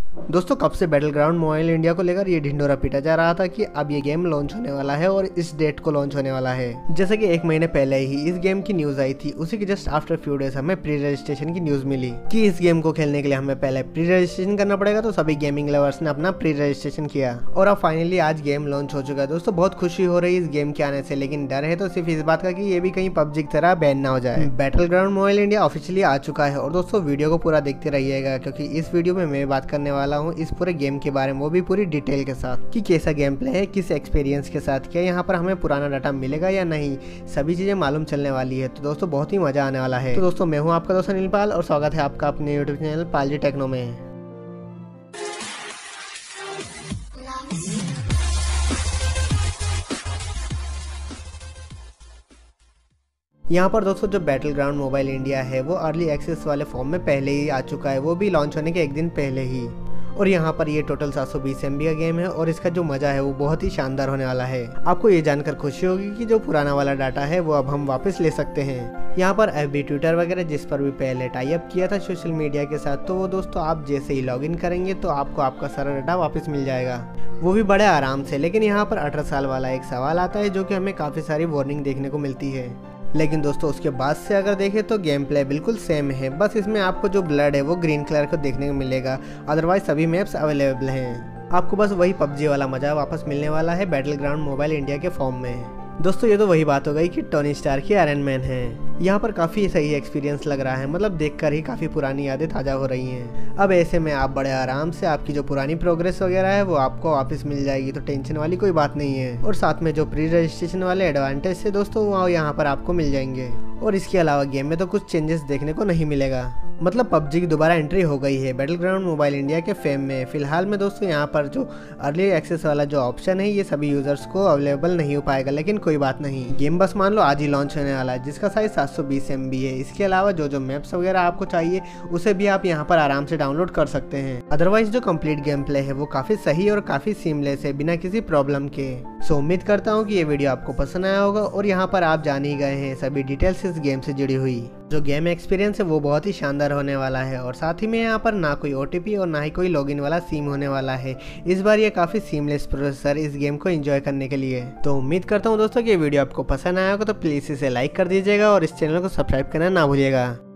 दोस्तों कब से बैटल ग्राउंड मोबाइल इंडिया को लेकर ये ढिंडोरा पीटा जा रहा था कि अब ये गेम लॉन्च होने वाला है और इस डेट को लॉन्च होने वाला है। जैसे कि 1 महीने पहले ही इस गेम की न्यूज आई थी, उसी के जस्ट आफ्टर फ्यू डेज हमें प्री रजिस्ट्रेशन की न्यूज मिली कि इस गेम को खेलने के लिए हमें पहले प्री रजिस्ट्रेशन करना पड़ेगा। तो सभी गेमिंग लवर्स ने अपना प्री रजिस्ट्रेशन किया और अब फाइनली आज गेम लॉन्च हो चुका है। दोस्तों बहुत खुशी हो रही है इस गेम के आने से, लेकिन डर है तो सिर्फ इस बात का कि ये भी कहीं पबजी की तरह बैन ना हो जाए। Battleground mobile India officially आ चुका है और दोस्तों वीडियो को पूरा देखते रहिएगा, क्योंकि इस वीडियो में मैं बात करने वाला हूँ इस पूरे गेम के बारे में, वो भी पूरी डिटेल के साथ कि कैसा गेम प्ले है, किस एक्सपीरियंस के साथ, क्या यहाँ पर हमें पुराना डाटा मिलेगा या नहीं, सभी चीजें मालूम चलने वाली है। तो दोस्तों बहुत ही मजा आने वाला है। तो दोस्तों मैं हूँ आपका दोस्त अनिल पाल और स्वागत है आपका अपने YouTube channel Pal ji techno में। यहाँ पर दोस्तों जो बैटल ग्राउंड मोबाइल इंडिया है वो अर्ली एक्सेस वाले फॉर्म में पहले ही आ चुका है, वो भी लॉन्च होने के 1 दिन पहले ही। और यहाँ पर ये टोटल 720 MB का गेम है और इसका जो मजा है वो बहुत ही शानदार होने वाला है। आपको ये जानकर खुशी होगी कि जो पुराना वाला डाटा है वो अब हम वापस ले सकते हैं। यहाँ पर FB ट्विटर वगैरह जिस पर भी पहले टाई अप किया था सोशल मीडिया के साथ, तो वो दोस्तों आप जैसे ही लॉगिन करेंगे तो आपको आपका सारा डाटा वापस मिल जाएगा, वो भी बड़े आराम से। लेकिन यहाँ पर 18 साल वाला एक सवाल आता है जो कि हमें काफ़ी सारी वार्निंग देखने को मिलती है। लेकिन दोस्तों उसके बाद से अगर देखें तो गेम प्ले बिल्कुल सेम है, बस इसमें आपको जो ब्लड है वो ग्रीन कलर को देखने को मिलेगा, अदरवाइज सभी मैप्स अवेलेबल हैं। आपको बस वही पबजी वाला मजा वापस मिलने वाला है बैटल ग्राउंड मोबाइल इंडिया के फॉर्म में। दोस्तों ये तो वही बात हो गई कि टोनी स्टार्क की आयरन मैन है। यहाँ पर काफ़ी सही एक्सपीरियंस लग रहा है, मतलब देखकर ही काफ़ी पुरानी यादें ताज़ा हो रही हैं। अब ऐसे में आप बड़े आराम से आपकी जो पुरानी प्रोग्रेस वगैरह है वो आपको वापस मिल जाएगी, तो टेंशन वाली कोई बात नहीं है। और साथ में जो प्री रजिस्ट्रेशन वाले एडवांटेज से दोस्तों वो यहाँ पर आपको मिल जाएंगे। और इसके अलावा गेम में तो कुछ चेंजेस देखने को नहीं मिलेगा, मतलब पबजी की दोबारा एंट्री हो गई है बैटल ग्राउंड मोबाइल इंडिया के फेम में। फिलहाल में दोस्तों यहाँ पर जो अर्ली एक्सेस वाला जो ऑप्शन है ये सभी यूजर्स को अवेलेबल नहीं हो पाएगा, लेकिन कोई बात नहीं, गेम बस मान लो आज ही लॉन्च होने वाला है, जिसका साइज 720 MB है। इसके अलावा जो मैप्स वगैरह आपको चाहिए उसे भी आप यहाँ पर आराम से डाउनलोड कर सकते हैं। अदरवाइज जो कंप्लीट गेम प्ले है वो काफी सही और काफी सीमलेस है, बिना किसी प्रॉब्लम के। सो उम्मीद करता हूँ कि ये वीडियो आपको पसंद आया होगा और यहाँ पर आप जान ही गए हैं सभी डिटेल्स इस गेम से जुड़ी हुई। जो गेम एक्सपीरियंस है वो बहुत ही शानदार होने वाला है और साथ ही में यहाँ पर ना कोई OTP और ना ही कोई लॉगिन वाला सीम होने वाला है। इस बार ये काफी सीमलेस प्रोसेसर इस गेम को एंजॉय करने के लिए। तो उम्मीद करता हूँ दोस्तों कि ये वीडियो आपको पसंद आया होगा, तो प्लीज इसे लाइक कर दीजिएगा और इस चैनल को सब्सक्राइब करना ना भूलिएगा।